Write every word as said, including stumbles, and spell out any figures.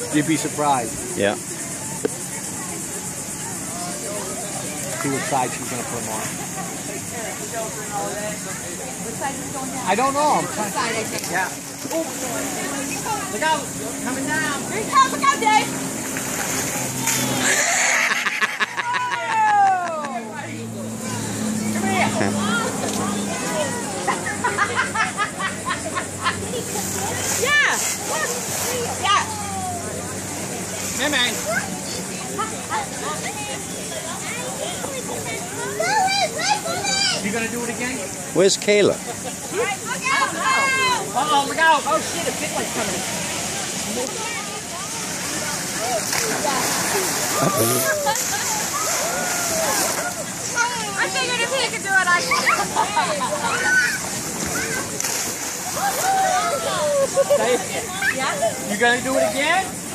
You'd be surprised. Yeah. See what side she's going to put them on. What side is it going down? I don't know. I'm trying. This side, I think. Yeah. Look out! Coming down! Here he comes! Look out, Dave! Come here! Yeah! Yeah! Hey, man. You gonna do it again? Where's Kayla? Look out! Uh-oh, look out! Oh, shit, a big one's coming. I figured if he could do it, I could do it. Dave, Yeah? you gonna do it again?